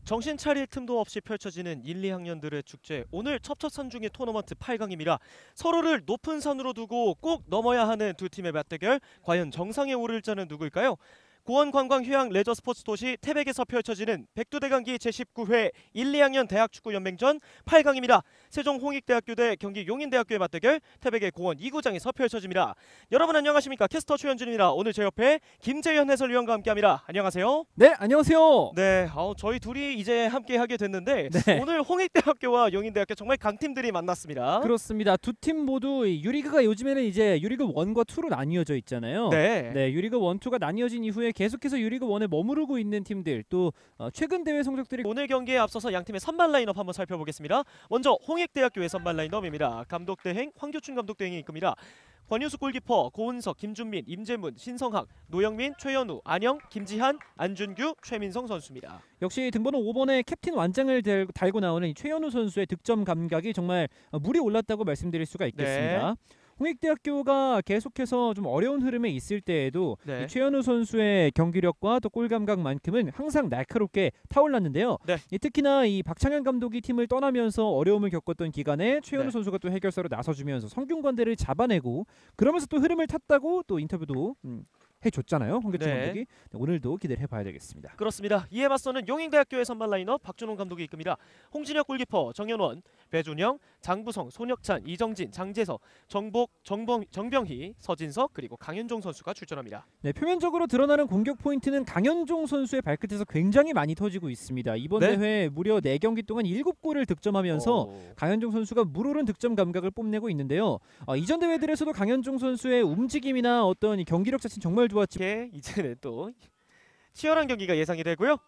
정신 차릴 틈도 없이 펼쳐지는 1, 2학년들의 축제. 오늘 첩첩산중의 토너먼트 8강입니다. 서로를 높은 산으로 두고 꼭 넘어야 하는 두 팀의 맞대결. 과연 정상에 오를 자는 누구일까요? 고원관광휴양레저스포츠도시 태백에서 펼쳐지는 백두대간기 제19회 1, 2학년 대학축구연맹전 8강입니다. 세종 홍익대학교 대 경기 용인대학교의 맞대결 태백의 고원 2구장에서 펼쳐집니다. 여러분 안녕하십니까? 캐스터 최현준입니다. 오늘 제 옆에 김재현 해설위원과 함께합니다. 안녕하세요. 네, 안녕하세요. 네, 저희 둘이 이제 함께하게 됐는데 네. 오늘 홍익대학교와 용인대학교 정말 강팀들이 만났습니다. 그렇습니다. 두 팀 모두 유리그가 요즘에는 이제 유리그 1과 2로 나뉘어져 있잖아요. 네. 유리그 1, 2가 나뉘어진 이후에 계속해서 유리그 1에 머무르고 있는 팀들, 또 최근 대회 성적들이 오늘 경기에 앞서서 양 팀의 선발 라인업 한번 살펴보겠습니다. 먼저 홍익대학교의 선발 라인업입니다. 감독 대행 황교춘 감독 대행이 이끕니다. 권유수 골키퍼, 고은석, 김준민, 임재문, 신성학, 노영민, 최현우, 안영, 김지한, 안준규, 최민성 선수입니다. 역시 등번호 5번의 캡틴 완장을 달고 나오는 최현우 선수의 득점 감각이 정말 물이 올랐다고 말씀드릴 수가 있겠습니다. 홍익대학교가 계속해서 좀 어려운 흐름에 있을 때에도 이 최현우 선수의 경기력과 또 골감각만큼은 항상 날카롭게 타올랐는데요. 특히나 이 박창현 감독이 팀을 떠나면서 어려움을 겪었던 기간에 최현우 선수가 또 해결사로 나서주면서 성균관대를 잡아내고 그러면서 또 흐름을 탔다고 또 인터뷰도 해줬잖아요. 홍교춘 감독이. 오늘도 기대를 해봐야 되겠습니다. 그렇습니다. 이에 맞서는 용인대학교의 선발 라인업 박준홍 감독이 이끕니다. 홍진혁 골키퍼, 정현원, 배준영, 장부성, 손혁찬, 이정진, 장재석, 정병희, 서진석 그리고 강현종 선수가 출전합니다. 네, 표면적으로 드러나는 공격 포인트는 강현종 선수의 발끝에서 굉장히 많이 터지고 있습니다. 이번 대회 무려 4경기 동안 7골을 득점하면서 강현종 선수가 물오른 득점 감각을 뽐내고 있는데요. 이전 대회들에서도 강현종 선수의 움직임이나 어떤 경기력 자체는 정말 좋았지만 이제는 또 치열한 경기가 예상이 되고요.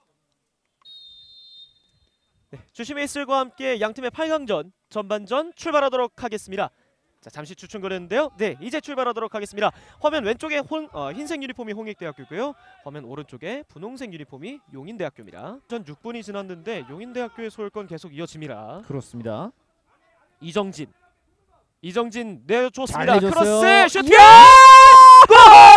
주심의 힐과 함께 양팀의 8강전 전반전 출발하도록 하겠습니다. 자, 잠시 추천거렸는데요. 이제 출발하도록 하겠습니다. 화면 왼쪽에 흰색 유니폼이 홍익대학교고요. 화면 오른쪽에 분홍색 유니폼이 용인대학교입니다. 전 6분이 지났는데 용인대학교의 소열권 계속 이어집니다. 그렇습니다. 이정진 내줬습니다. 크로스 슈팅! 골!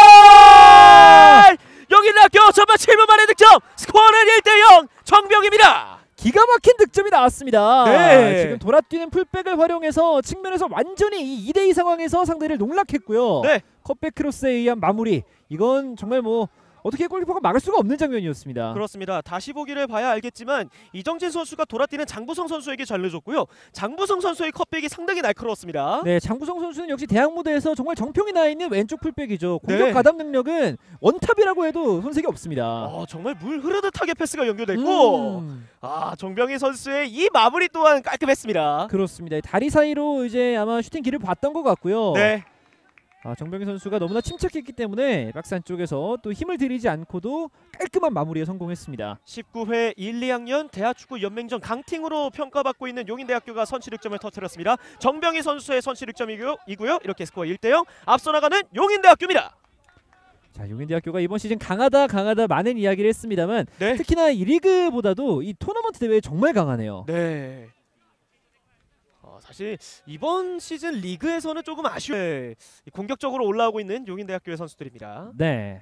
용인대학교 전반 7분 만에 득점! 스코어는 1대0 정병입니다. 기가 막힌 득점이 나왔습니다. 지금 돌아뛰는 풀백을 활용해서 측면에서 완전히 이 2대2 상황에서 상대를 농락했고요. 컵백 크로스에 의한 마무리. 이건 정말 어떻게 골키퍼가 막을 수가 없는 장면이었습니다. 그렇습니다. 다시 보기를 봐야 알겠지만 이정진 선수가 돌아뛰는 장부성 선수에게 잘 내줬고요. 장부성 선수의 컷백이 상당히 날카로웠습니다. 네, 장부성 선수는 역시 대학 무대에서 정말 정평이 나 있는 왼쪽 풀백이죠. 공격 가담 능력은 원탑이라고 해도 손색이 없습니다. 정말 물 흐르듯하게 패스가 연결됐고 정병희 선수의 이 마무리 또한 깔끔했습니다. 그렇습니다. 다리 사이로 이제 아마 슈팅 길을 봤던 것 같고요. 정병희 선수가 너무나 침착했기 때문에 박스 안쪽에서 또 힘을 들이지 않고도 깔끔한 마무리에 성공했습니다. 19회 1, 2학년 대학축구연맹전 강팀으로 평가받고 있는 용인대학교가 선취득점을 터뜨렸습니다. 정병희 선수의 선취득점이고요. 이렇게 스코어 1대0 앞서 나가는 용인대학교입니다. 자, 용인대학교가 이번 시즌 강하다 많은 이야기를 했습니다만 특히나 이 리그보다도 이 토너먼트 대회에 정말 강하네요. 사실 이번 시즌 리그에서는 조금 아쉬워요. 공격적으로 올라오고 있는 용인대학교의 선수들입니다.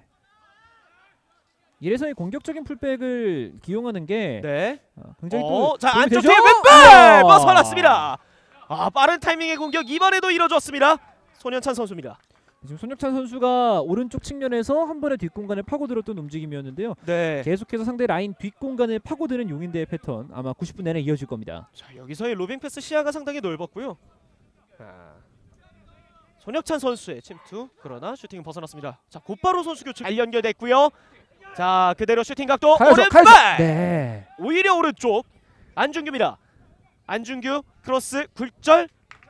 이래서 이 공격적인 풀백을 기용하는 게 굉장히 안쪽 뒤에 왼발 벗어났습니다. 빠른 타이밍의 공격 이번에도 이뤄졌습니다. 손현찬 선수입니다. 지금 손혁찬 선수가 오른쪽 측면에서 한 번에 뒷공간을 파고들었던 움직임이었는데요. 계속해서 상대 라인 뒷공간을 파고드는 용인대의 패턴 아마 90분 내내 이어질 겁니다. 자, 여기서의 로빙 패스 시야가 상당히 넓었고요. 손혁찬 선수의 침투 그러나 슈팅은 벗어났습니다. 자, 곧바로 선수 교체 잘 연결됐고요. 자, 그대로 슈팅 각도 오른발! 오히려 오른쪽 안준규입니다. 안준규 크로스 굴절.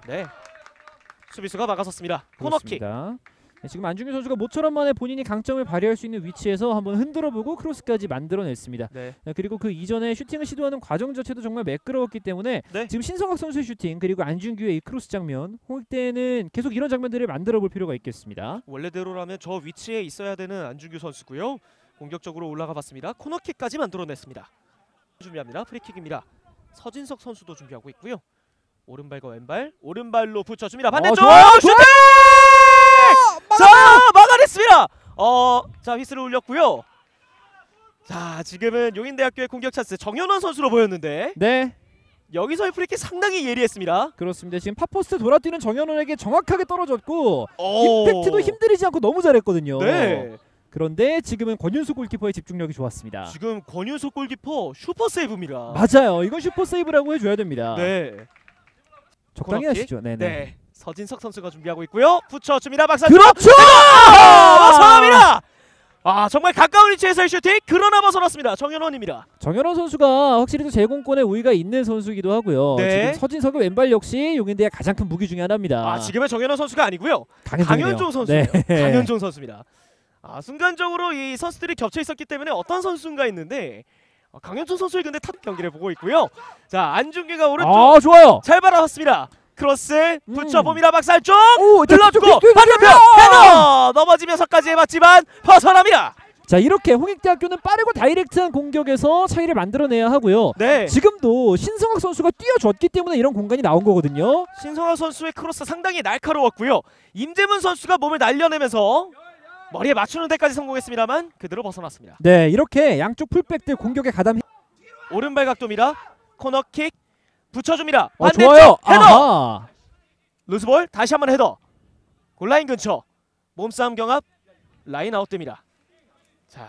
수비수가 막아섰습니다. 코너킥. 지금 안준규 선수가 모처럼 만에 본인이 강점을 발휘할 수 있는 위치에서 한번 흔들어보고 크로스까지 만들어냈습니다. 그리고 그 이전에 슈팅을 시도하는 과정 자체도 정말 매끄러웠기 때문에 지금 신성학 선수의 슈팅 그리고 안준규의 이 크로스 장면 홍익대는 계속 이런 장면들을 만들어볼 필요가 있겠습니다. 원래대로라면 저 위치에 있어야 되는 안준규 선수고요. 공격적으로 올라가 봤습니다. 코너킥까지 만들어냈습니다. 준비합니다. 프리킥입니다. 서진석 선수도 준비하고 있고요. 오른발과 왼발, 오른발로 붙여줍니다. 반대쪽 슈팅! 자, 막아냈습니다. 자, 휘슬을 울렸고요. 자, 지금은 용인대학교의 공격 찬스 정현원 선수로 보였는데 네, 여기서의 프리킥 상당히 예리했습니다. 그렇습니다. 지금 팝포스트 돌아뛰는 정현원에게 정확하게 떨어졌고 오. 임팩트도 힘들이지 않고 너무 잘했거든요. 네. 그런데 지금은 권윤수 골키퍼의 집중력이 좋았습니다. 지금 권윤수 골키퍼 슈퍼 세이브입니다. 맞아요. 이건 슈퍼 세이브라고 해줘야 됩니다. 네. 적당히 코너킥? 하시죠. 네네. 네. 서진석 선수가 준비하고 있고요. 붙여줍니다. 박사. 그렇죠. 벗어납니다. 아, 정말 가까운 위치에서의 슈팅. 그러나 벗어났습니다. 정현원입니다. 정현원 선수가 확실히 또 제공권에 우위가 있는 선수이기도 하고요. 네. 지금 서진석의 왼발 역시 용인대의 가장 큰 무기 중에 하나입니다. 아, 지금의 정현원 선수가 아니고요. 강현종이네요. 강현종 선수예요. 네. 강현종 선수입니다. 아, 순간적으로 이 선수들이 겹쳐 있었기 때문에 어떤 선수인가 했는데 강현종 선수의 근데 탑 경기를 보고 있고요. 자, 안중규가 오른쪽 아, 좋아요. 잘 받아왔습니다. 크로스 붙여봅니다. 박살 쪽 오, 눌렀고 반대편 헤더 넘어지면서까지 해봤지만 벗어납니다. 자, 이렇게 홍익대학교는 빠르고 다이렉트한 공격에서 차이를 만들어내야 하고요. 네, 지금도 신성학 선수가 뛰어줬기 때문에 이런 공간이 나온 거거든요. 신성화 선수의 크로스 상당히 날카로웠고요. 임재문 선수가 몸을 날려내면서 머리에 맞추는 데까지 성공했습니다만 그대로 벗어났습니다. 네, 이렇게 양쪽 풀백들 공격에 가담. 오른발 각도입니다. 코너킥 붙여줍니다. 좋아요. 헤더 아하. 루즈볼 다시 한번 헤더 골라인 근처 몸싸움 경합 라인 아웃됩니다. 자,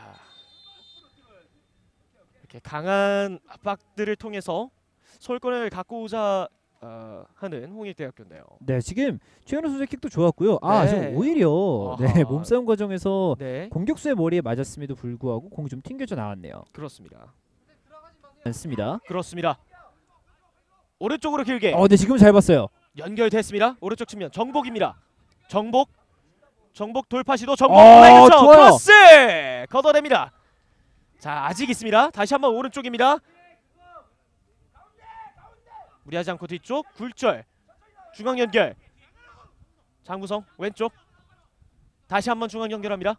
이렇게 강한 압박들을 통해서 소유권을 갖고 오자 하는 홍익대학교인데요. 네, 지금 최현우 선수의 킥도 좋았고요. 아, 네. 지금 오히려 아하. 네, 몸싸움 과정에서 네, 공격수의 머리에 맞았음에도 불구하고 공이 좀 튕겨져 나왔네요. 그렇습니다. 않습니다. 그렇습니다. 오른쪽으로 길게 네, 지금 잘 봤어요. 연결됐습니다. 오른쪽 측면 정복입니다. 정복 돌파 시도 정복 좋아요. 크로스 걷어냅니다. 자, 아직 있습니다. 다시 한번 오른쪽입니다. 무리하지 않고 뒤쪽 굴절 중앙 연결 장구성 왼쪽 다시 한번 중앙 연결합니다.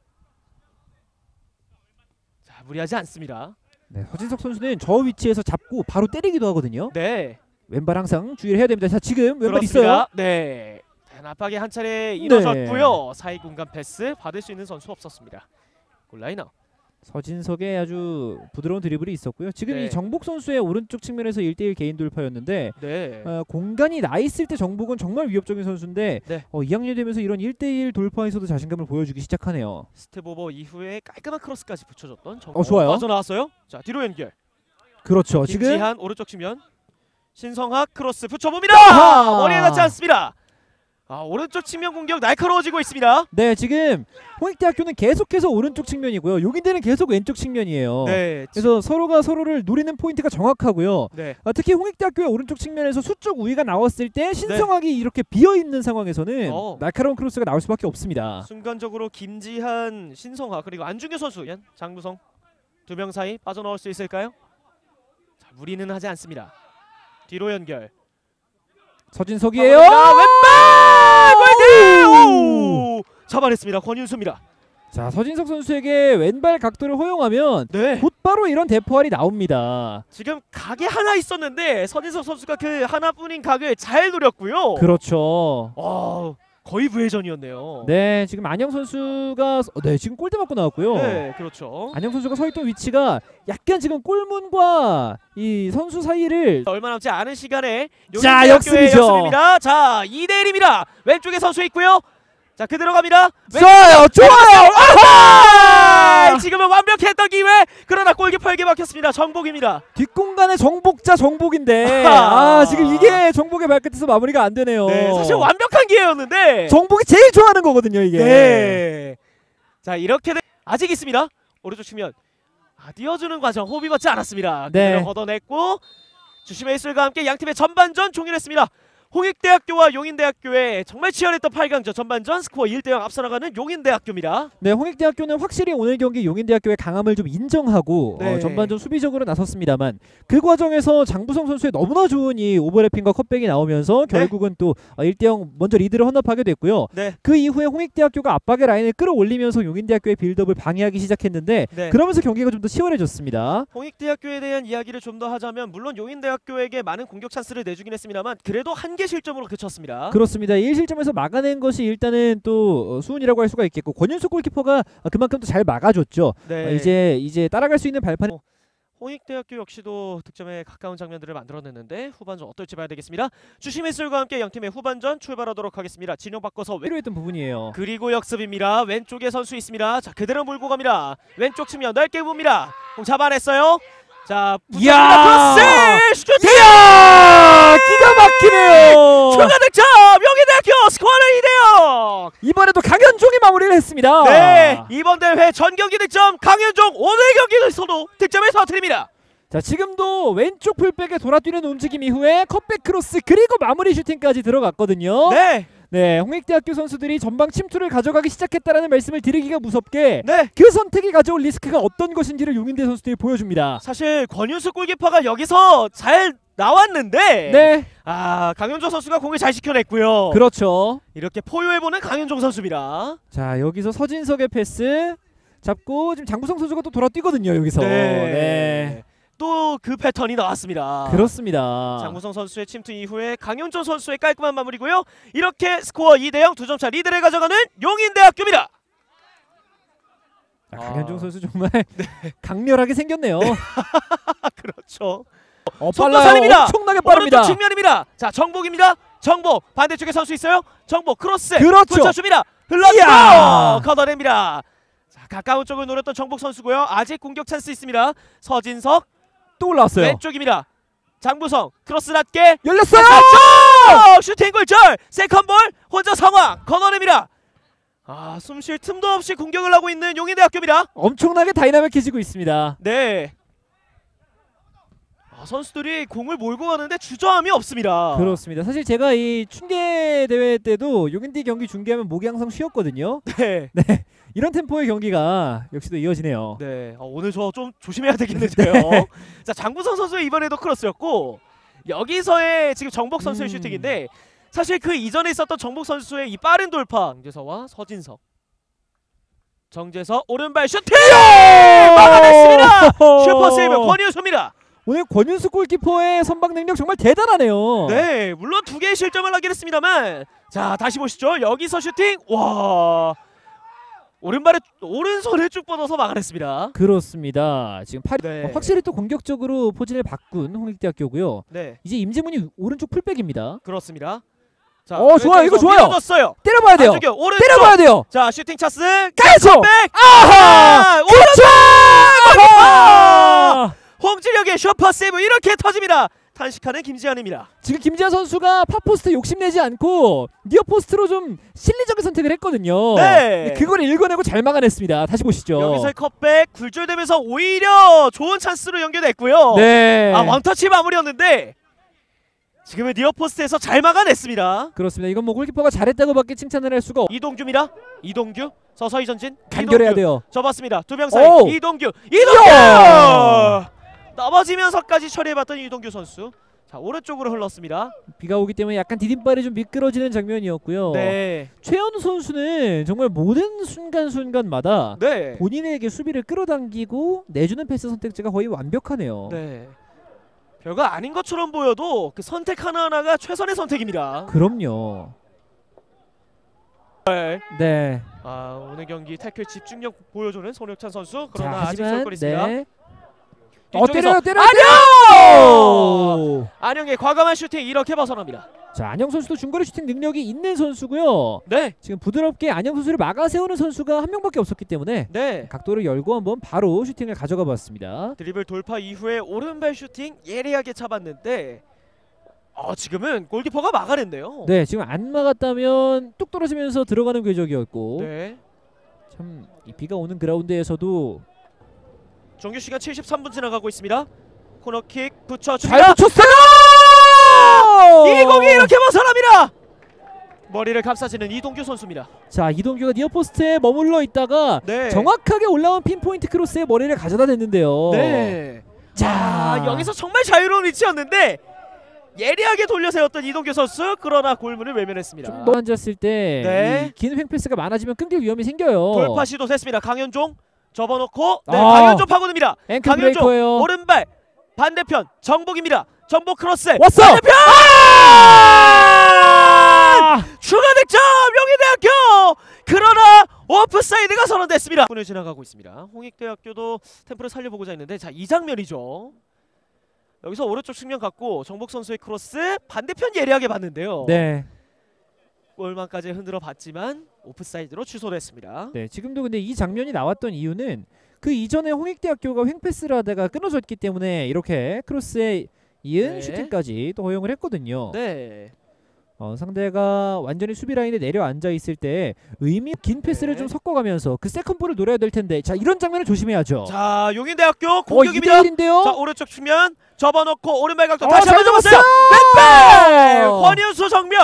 자, 무리하지 않습니다. 네, 서진석 선수는 저 위치에서 잡고 바로 때리기도 하거든요. 네, 왼발 항상 주의를 해야 됩니다. 자, 지금 왼발 그렇습니다. 있어요. 네, 압박이 한 차례 이루어졌고요. 사이 공간 패스 받을 수 있는 선수 없었습니다. 골라이너. 서진석의 아주 부드러운 드리블이 있었고요. 지금 네. 이 정복 선수의 오른쪽 측면에서 1대1 개인 돌파였는데 네, 공간이 나 있을 때 정복은 정말 위협적인 선수인데 네. 2학년 되면서 이런 1대1 돌파에서도 자신감을 보여주기 시작하네요. 스텝 오버 이후에 깔끔한 크로스까지 붙여줬던 정복. 좋아요. 빠져나왔어요. 자, 뒤로 연결. 그렇죠. 지금 김지한 오른쪽 측면. 신성학 크로스 붙여봅니다. 아하! 머리에 닿지 않습니다. 아, 오른쪽 측면 공격 날카로워지고 있습니다. 네, 지금 홍익대학교는 계속해서 오른쪽 측면이고요. 용인대는 계속 왼쪽 측면이에요. 네, 그래서 서로가 서로를 노리는 포인트가 정확하고요. 네, 특히 홍익대학교의 오른쪽 측면에서 수적 우위가 나왔을 때 신성학이 이렇게 비어있는 상황에서는 날카로운 크로스가 나올 수밖에 없습니다. 순간적으로 김지한, 신성학 그리고 안중규 선수, 장구성 두 명 사이 빠져나올 수 있을까요? 자, 무리는 하지 않습니다. 뒤로 연결. 서진석이에요. 왼발 골! 잡아냈습니다. 권윤수입니다. 자, 서진석 선수에게 왼발 각도를 허용하면 네. 곧바로 이런 대포알이 나옵니다. 지금 각이 하나 있었는데 서진석 선수가 그 하나뿐인 각을 잘 노렸고요. 그렇죠. 거의 부회전이었네요. 네, 지금 안영 선수가 지금 골대 맞고 나왔고요. 네, 그렇죠. 안영 선수가 서 있던 위치가 약간 지금 골문과 이 선수 사이를 얼마 남지 않은 시간에 자, 용인대학교의 역습이죠. 역습입니다. 자, 2대1입니다. 왼쪽에 선수 있고요. 자, 그대로 갑니다. 좋아요. 아하! 지금은 완벽했던 기회. 그러나 골키퍼에게 막혔습니다. 정복입니다. 뒷공간의 정복자 정복인데 지금 이게 정복의 발끝에서 마무리가 안 되네요. 네, 사실 완벽한 기회였는데 정복이 제일 좋아하는 거거든요, 이게. 네. 자, 이렇게 아직 있습니다. 오른쪽 측면. 띄워주는 과정 호흡이 맞지 않았습니다. 네. 그대로 걷어냈고 주심의 이슬과 함께 양팀의 전반전 종료했습니다. 홍익대학교와 용인대학교의 정말 치열했던 8강전 전반전 스코어 1대0 앞서 나가는 용인대학교입니다. 네, 홍익대학교는 확실히 오늘 경기 용인대학교의 강함을 좀 인정하고 네. 전반전 수비적으로 나섰습니다만 그 과정에서 장부성 선수의 너무나 좋은 이 오버래핑과 컷백이 나오면서 결국은 또 1대0 먼저 리드를 헌납하게 됐고요. 네. 그 이후에 홍익대학교가 압박의 라인을 끌어올리면서 용인대학교의 빌드업을 방해하기 시작했는데 네. 그러면서 경기가 좀 더 치열해졌습니다. 홍익대학교에 대한 이야기를 좀 더 하자면 물론 용인대학교에게 많은 공격 찬스를 내주긴 했습니다만 그래도 한계 1개 실점으로 그쳤습니다. 그렇습니다. 1실점에서 막아낸 것이 일단은 또 수훈이라고 할 수가 있겠고 권윤수 골키퍼가 그만큼 또 잘 막아줬죠. 네. 이제 따라갈 수 있는 발판. 홍익대학교 역시도 득점에 가까운 장면들을 만들어냈는데 후반전 어떨지 봐야 되겠습니다. 주심의술과 함께 양팀의 후반전 출발하도록 하겠습니다. 진영 바꿔서 필요했던 부분이에요. 그리고 역습입니다. 왼쪽에 선수 있습니다. 자, 그대로 몰고 갑니다. 왼쪽 측면 넓게 봅니다. 공 잡아냈어요. 자, 이야! 크로스 슈팅! 이야! 기가 막히네요. 추가 득점! 명예대학교 스코어는 2대0! 이번에도 강현종이 마무리를 했습니다. 네, 이번 대회 전 경기 득점 강현종 오늘 경기에서도 득점을 터뜨립니다. 자, 지금도 왼쪽 풀백에 돌아뛰는 움직임 이후에 컷백 크로스 그리고 마무리 슈팅까지 들어갔거든요. 네, 네, 홍익대학교 선수들이 전방 침투를 가져가기 시작했다라는 말씀을 드리기가 무섭게 네. 그 선택이 가져올 리스크가 어떤 것인지를 용인대 선수들이 보여줍니다. 사실 권윤수 골키퍼가 여기서 잘 나왔는데 네, 강현종 선수가 공을 잘 시켜냈고요. 그렇죠. 이렇게 포효해보는 강현종 선수입니다. 자, 여기서 서진석의 패스 잡고 지금 장구성 선수가 또 돌아뛰거든요. 여기서. 네. 또 그 패턴이 나왔습니다. 그렇습니다. 장구성 선수의 침투 이후에 강현종 선수의 깔끔한 마무리고요. 이렇게 스코어 2대0 2점차 리드를 가져가는 용인대학교입니다. 강현종 선수 정말 강렬하게 생겼네요. 그렇죠. 빨라요. 엄청나게 빠릅니다. 오른쪽 측면입니다. 자, 정복입니다. 정복 반대쪽에 선수 있어요. 정복 크로스 그렇죠. 붙여줍니다. 흘러주고 걷어냅니다. 자, 가까운 쪽을 노렸던 정복 선수고요. 아직 공격 찬스 있습니다. 서진석 또 올라왔어요. 왼쪽입니다. 장부성 크로스 낮게 열렸어요. 슈팅 골절 세컨볼 혼자 상황 걷어냅니다. 숨쉴 틈도 없이 공격을 하고 있는 용인대학교입니다. 엄청나게 다이나믹해지고 있습니다. 네. 선수들이 공을 몰고 가는데 주저함이 없습니다. 그렇습니다. 사실 제가 이 춘계 대회 때도 용인대 경기 중계하면 목이 항상 쉬었거든요. 네. 네, 이런 템포의 경기가 역시도 이어지네요. 네. 오늘 저 좀 조심해야 되겠는데요. 자, 장구성 선수의 이번에도 크로스였고 여기서의 지금 정복 선수의 슈팅인데 사실 그 이전에 있었던 정복 선수의 이 빠른 돌파 정재서와 서진석 정재서 오른발 슈팅! 막아냈습니다. 슈퍼 세이브 권윤수입니다. 오늘 권윤수 골키퍼의 선방 능력 정말 대단하네요. 네, 물론 2개의 실점을 하긴 했습니다만 자, 다시 보시죠. 여기서 슈팅! 와, 오른손을 쭉 뻗어서 막아냈습니다. 그렇습니다. 지금 네. 확실히 또 공격적으로 포진을 바꾼 홍익대학교고요. 네, 이제 임재문이 오른쪽 풀백입니다. 그렇습니다. 자, 좋아요. 이거 좋아요. 밀어줬어요. 때려봐야 돼요. 안쪽이요. 오른쪽. 때려봐야 돼요. 자, 슈팅 찬스. 가야죠. 백. 아하! 오른쪽. 아하! 홍진혁의 슈퍼 세이브 이렇게 터집니다. 탄식하는 김지한입니다. 지금 김지한 선수가 팝포스트 욕심내지 않고 니어포스트로 좀 실리적인 선택을 했거든요. 네. 그걸 읽어내고 잘 막아냈습니다. 다시 보시죠. 여기서의 컵백 굴절되면서 오히려 좋은 찬스로 연결됐고요. 네. 원터치 마무리였는데 지금의 니어포스트에서 잘 막아냈습니다. 그렇습니다. 이건 뭐 골키퍼가 잘했다고밖에 칭찬을 할 수가 없. 이동규입니다. 이동규 서서히 전진. 간결해야 이동규. 돼요. 접었습니다. 두 명 사이. 오! 이동규. 이야! 넘어지면서까지 처리해봤던 이동규 선수. 자, 오른쪽으로 흘렀습니다. 비가 오기 때문에 약간 디딤발이 좀 미끄러지는 장면이었고요. 네. 최현우 선수는 정말 모든 순간순간마다 네. 본인에게 수비를 끌어당기고 내주는 패스 선택지가 거의 완벽하네요. 네. 별거 아닌 것처럼 보여도 그 선택 하나하나가 최선의 선택입니다. 그럼요. 네. 네. 오늘 경기 태클 집중력 보여주는 손혁찬 선수. 그러나 자, 아직 하지만 설거리 있습니다. 네. 뒤쪽에서 때려요. 안영의 과감한 슈팅 이렇게 벗어납니다. 자, 안영 선수도 중거리 슈팅 능력이 있는 선수고요. 네. 지금 부드럽게 안영 선수를 막아 세우는 선수가 한 명밖에 없었기 때문에 네. 각도를 열고 한번 바로 슈팅을 가져가 봤습니다. 드리블 돌파 이후에 오른발 슈팅 예리하게 잡았는데 지금은 골키퍼가 막아냈네요. 네, 지금 안 막았다면 뚝 떨어지면서 들어가는 궤적이었고 네. 참 이 비가 오는 그라운드에서도 정규 시간 73분 지나가고 있습니다. 코너킥 잘 붙여줍니다. 붙였어요! 이 공이 이렇게 벗어납니다. 머리를 감싸지는 이동규 선수입니다. 자, 이동규가 니어포스트에 머물러 있다가 네. 정확하게 올라온 핀포인트 크로스에 머리를 가져다 댔는데요. 네. 자, 여기서 정말 자유로운 위치였는데 예리하게 돌려세웠던 이동규 선수. 그러나 골문을 외면했습니다. 좀 더 앉았을 때 네. 긴 횡패스가 많아지면 끊길 위험이 생겨요. 돌파 시도 됐습니다. 강현종 접어놓고 아. 강현종 파고듭니다. 앵클 강현종 브레이커예요. 오른발 반대편 정복입니다. 전복 크로스 왔어! 반대편! 아! 추가 득점 용인대학교. 그러나 오프사이드가 선언됐습니다. 오늘 지나가고 있습니다. 홍익대학교도 템포를 살려보고자 했는데 자, 이 장면이죠. 여기서 오른쪽 측면 갖고 정복 선수의 크로스 반대편 예리하게 봤는데요. 네. 골망까지 흔들어 봤지만 오프사이드로 취소됐습니다. 네, 지금도 근데 이 장면이 나왔던 이유는 그 이전에 홍익대학교가 횡패스를 하다가 끊어졌기 때문에 이렇게 크로스에 이은 네. 슈팅까지 또 허용을 했거든요. 네. 상대가 완전히 수비 라인에 내려앉아 있을 때 의미 긴 패스를 네. 좀 섞어가면서 그 세컨볼을 노려야 될 텐데 자 이런 장면을 조심해야죠. 자, 용인대학교 공격입니다. 2대1인데요. 자, 오른쪽 측면 접어놓고 오른발 각도 잘 다시 한번 잡았어요. 잡았어요. 왼발 어! 권윤수 정면.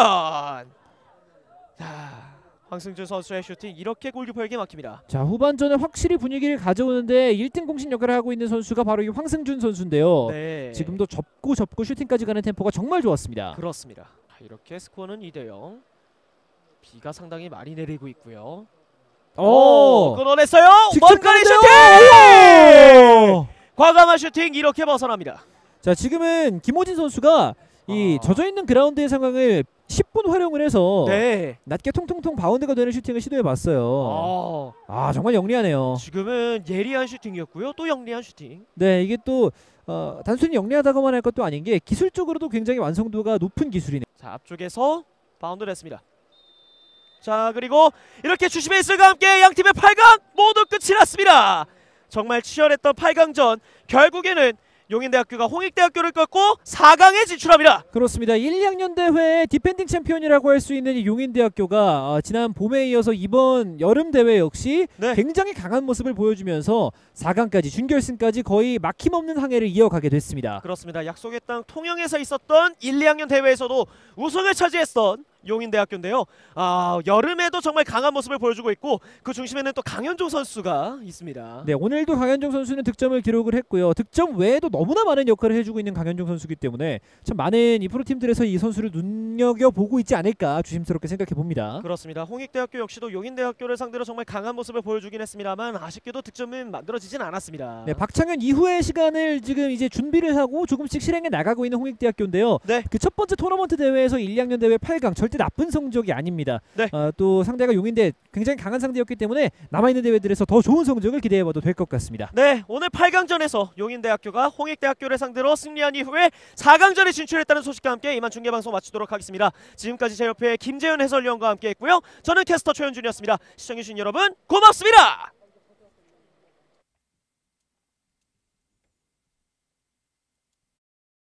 자, 황승준 선수의 슈팅 이렇게 골키퍼에게 막힙니다. 자 후반전에 확실히 분위기를 가져오는데 1등 공신 역할을 하고 있는 선수가 바로 이 황승준 선수인데요. 네. 지금도 접고 슈팅까지 가는 템포가 정말 좋았습니다. 그렇습니다. 자, 이렇게 스코어는 2대0. 비가 상당히 많이 내리고 있고요. 끊어냈어요. 먼거리 슈팅! 과감한 슈팅 이렇게 벗어납니다. 자 지금은 김호진 선수가 이 젖어있는 그라운드의 상황을 10분 활용을 해서 네. 낮게 통통통 바운드가 되는 슈팅을 시도해봤어요. 정말 영리하네요. 지금은 예리한 슈팅이었고요. 또 영리한 슈팅. 네 이게 또 단순히 영리하다고만 할 것도 아닌 게 기술적으로도 굉장히 완성도가 높은 기술이네요. 자, 앞쪽에서 바운드를 했습니다. 자, 그리고 이렇게 주심에이스가 함께 양팀의 8강 모두 끝이 났습니다. 정말 치열했던 8강전 결국에는 용인대학교가 홍익대학교를 꺾고 4강에 진출합니다. 그렇습니다. 1, 2학년 대회 디펜딩 챔피언이라고 할 수 있는 이 용인대학교가 지난 봄에 이어서 이번 여름 대회 역시 네. 굉장히 강한 모습을 보여주면서 4강까지 준결승까지 거의 막힘없는 항해를 이어가게 됐습니다. 그렇습니다. 약속의 땅 통영에서 있었던 1, 2학년 대회에서도 우승을 차지했던 용인대학교인데요. 여름에도 정말 강한 모습을 보여주고 있고 그 중심에는 또 강현종 선수가 있습니다. 네, 오늘도 강현종 선수는 득점을 기록을 했고요. 득점 외에도 너무나 많은 역할을 해주고 있는 강현종 선수이기 때문에 참 많은 이 프로팀들에서 이 선수를 눈여겨보고 있지 않을까 조심스럽게 생각해 봅니다. 그렇습니다. 홍익대학교 역시도 용인대학교를 상대로 정말 강한 모습을 보여주긴 했습니다만 아쉽게도 득점은 만들어지진 않았습니다. 네, 박창현 이후의 시간을 지금 이제 준비를 하고 조금씩 실행해 나가고 있는 홍익대학교인데요. 네. 그 첫 번째 토너먼트 대회에서 1, 2학년 대회 8강 절대 나쁜 성적이 아닙니다. 네. 또 상대가 용인대 굉장히 강한 상대였기 때문에 남아있는 대회들에서 더 좋은 성적을 기대해봐도 될 것 같습니다. 네, 오늘 8강전에서 용인대학교가 홍익대학교를 상대로 승리한 이후에 4강전에 진출했다는 소식과 함께 이만 중계방송 마치도록 하겠습니다. 지금까지 제 옆에 김재현 해설위원과 함께 했고요. 저는 캐스터 최현준이었습니다. 시청해주신 여러분 고맙습니다.